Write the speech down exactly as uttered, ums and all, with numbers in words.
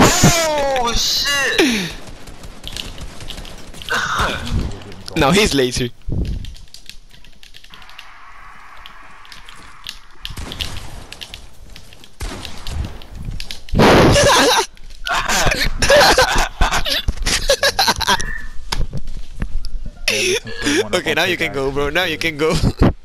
Oh shit! No, he's later. Okay, now you can go, bro. Now you can go.